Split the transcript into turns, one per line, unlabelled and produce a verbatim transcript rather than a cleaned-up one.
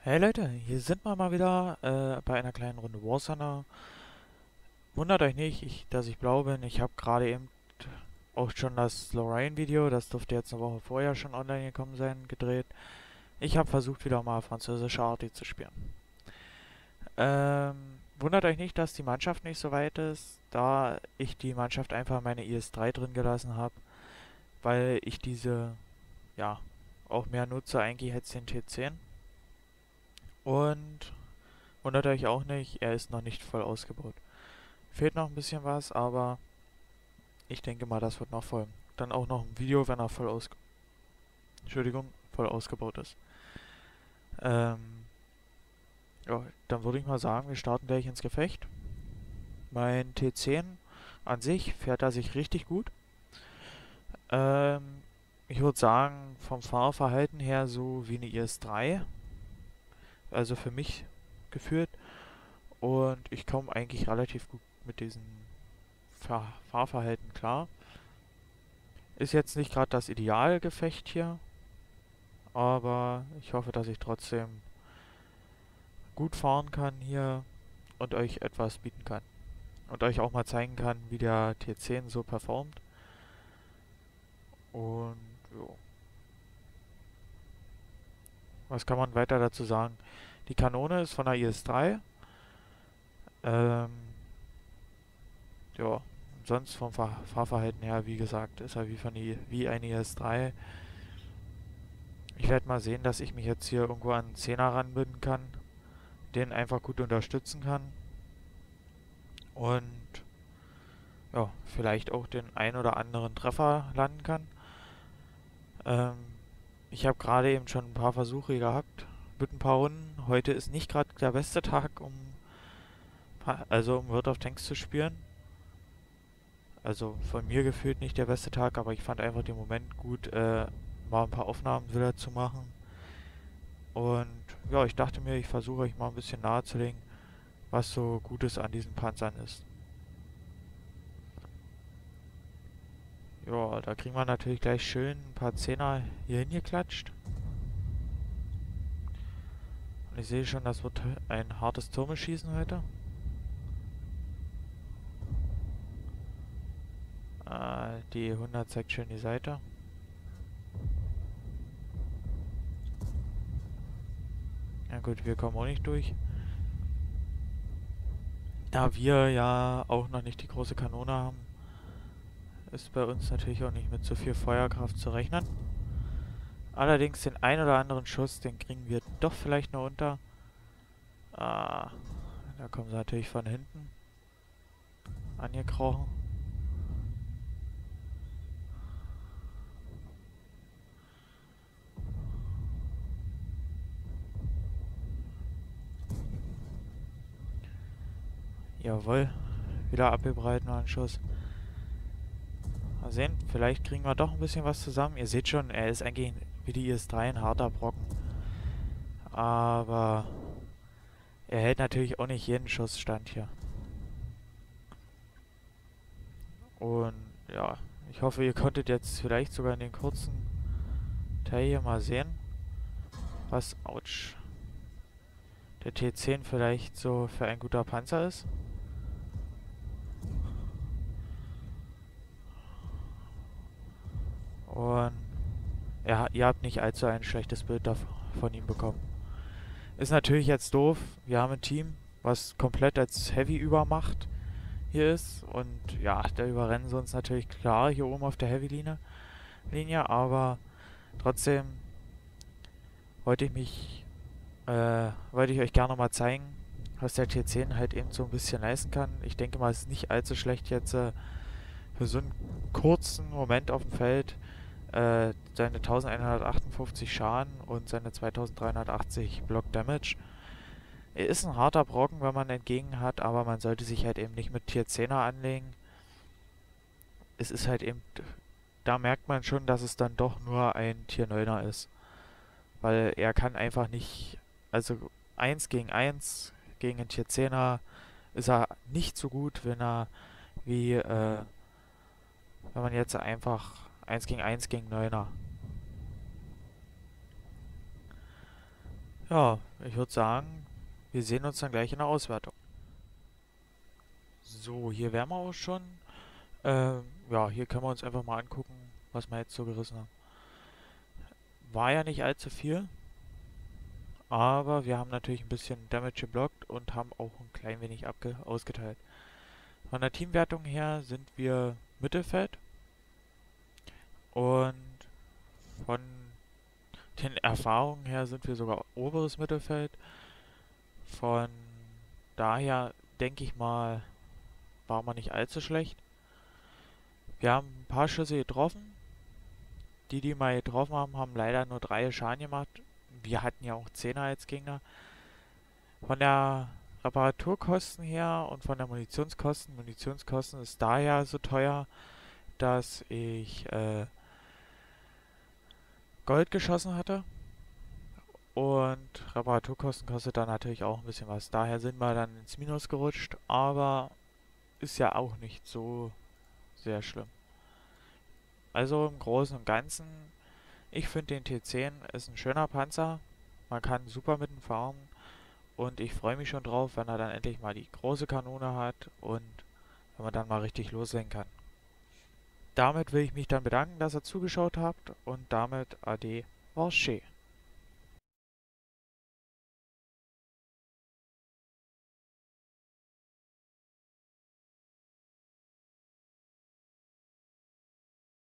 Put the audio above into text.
Hey Leute, hier sind wir mal wieder äh, bei einer kleinen Runde Warzone. Wundert euch nicht, ich, dass ich blau bin. Ich habe gerade eben auch schon das Lorraine-Video, das dürfte jetzt eine Woche vorher schon online gekommen sein, gedreht. Ich habe versucht, wieder mal französische Arty zu spielen. Ähm, wundert euch nicht, dass die Mannschaft nicht so weit ist, da ich die Mannschaft einfach meine I S drei drin gelassen habe, weil ich diese, ja, auch mehr nutze eigentlich als den T zehn. Und wundert euch auch nicht, er ist noch nicht voll ausgebaut. Fehlt noch ein bisschen was, aber ich denke mal, das wird noch folgen. Dann auch noch ein Video, wenn er voll aus Entschuldigung, voll ausgebaut ist. Ähm, ja, dann würde ich mal sagen, wir starten gleich ins Gefecht. Mein T zehn an sich fährt er sich richtig gut. Ähm, ich würde sagen, vom Fahrverhalten her so wie eine I S drei. Also für mich geführt. Und ich komme eigentlich relativ gut mit diesem Fahr Fahrverhalten klar. Ist jetzt nicht gerade das Idealgefecht hier, aber ich hoffe, dass ich trotzdem gut fahren kann hier und euch etwas bieten kann. Und euch auch mal zeigen kann, wie der T zehn so performt. Und jo, was kann man weiter dazu sagen? Die Kanone ist von der I S drei. Ähm, ja, sonst vom Fahr Fahrverhalten her, wie gesagt, ist er wie, von I wie eine I S drei. Ich werde mal sehen, dass ich mich jetzt hier irgendwo an einen Zehner ranbinden kann, den einfach gut unterstützen kann. Und ja, vielleicht auch den ein oder anderen Treffer landen kann. Ähm, ich habe gerade eben schon ein paar Versuche gehabt mit ein paar Runden. Heute ist nicht gerade der beste Tag, um also um World of Tanks zu spielen. Also von mir gefühlt nicht der beste Tag, aber ich fand einfach den Moment gut, äh, mal ein paar Aufnahmen wieder zu machen. Und ja, ich dachte mir, ich versuche euch mal ein bisschen nahezulegen, was so Gutes an diesen Panzern ist. Ja, da kriegen wir natürlich gleich schön ein paar Zehner hier hingeklatscht. Und ich sehe schon, das wird ein hartes Turmeschießen heute. Äh, die hundert zeigt schön die Seite. Ja gut, wir kommen auch nicht durch. Da wir ja auch noch nicht die große Kanone haben, ist bei uns natürlich auch nicht mit so viel Feuerkraft zu rechnen. Allerdings den ein oder anderen Schuss, den kriegen wir doch vielleicht noch unter. Ah, da kommen sie natürlich von hinten angekrochen. Jawohl, wieder abgebreit, noch ein Schuss. Mal sehen, vielleicht kriegen wir doch ein bisschen was zusammen. Ihr seht schon, er ist eigentlich wie die I S drei ein harter Brocken. Aber er hält natürlich auch nicht jeden Schuss stand hier. Und ja, ich hoffe, ihr konntet jetzt vielleicht sogar in den kurzen Teil hier mal sehen, was, ouch, der T zehn vielleicht so für ein guter Panzer ist. Und ja, ihr habt nicht allzu ein schlechtes Bild von ihm bekommen. Ist natürlich jetzt doof. Wir haben ein Team, was komplett als Heavy-Übermacht hier ist. Und ja, da überrennen sie uns natürlich klar hier oben auf der Heavy-Linie. Linie, aber trotzdem wollte ich mich, äh, wollte ich euch gerne mal zeigen, was der T zehn halt eben so ein bisschen leisten kann. Ich denke mal, es ist nicht allzu schlecht jetzt äh, für so einen kurzen Moment auf dem Feld äh, seine elfhundertachtundfünfzig Schaden und seine zweitausenddreihundertachtzig Block Damage. Er ist ein harter Brocken, wenn man entgegen hat, aber man sollte sich halt eben nicht mit Tier zehner anlegen. Es ist halt eben, da merkt man schon, dass es dann doch nur ein Tier neuner ist. Weil er kann einfach nicht, also eins gegen eins gegen einen Tier zehner ist er nicht so gut, wenn er wie, äh, wenn man jetzt einfach eins gegen eins gegen neuner. Ja, ich würde sagen, wir sehen uns dann gleich in der Auswertung. So, hier wären wir auch schon. Ähm, ja, hier können wir uns einfach mal angucken, was wir jetzt so gerissen haben. War ja nicht allzu viel, aber wir haben natürlich ein bisschen Damage geblockt und haben auch ein klein wenig abge ausgeteilt. Von der Teamwertung her sind wir Mittelfeld und von den Erfahrungen her sind wir sogar oberes Mittelfeld. Von daher denke ich mal, war man nicht allzu schlecht. Wir haben ein paar Schüsse getroffen. Die, die mal getroffen haben, haben leider nur drei Schaden gemacht. Wir hatten ja auch Zehner als Gegner. Von der Reparaturkosten her und von der Munitionskosten. Munitionskosten ist daher so teuer, dass ich äh, Gold geschossen hatte. Und Reparaturkosten kostet dann natürlich auch ein bisschen was. Daher sind wir dann ins Minus gerutscht, aber ist ja auch nicht so sehr schlimm. Also im Großen und Ganzen, ich finde den T zehn ist ein schöner Panzer. Man kann super mit ihm fahren und ich freue mich schon drauf, wenn er dann endlich mal die große Kanone hat und wenn man dann mal richtig loslegen kann. Damit will ich mich dann bedanken, dass ihr zugeschaut habt und damit Ade, war schön.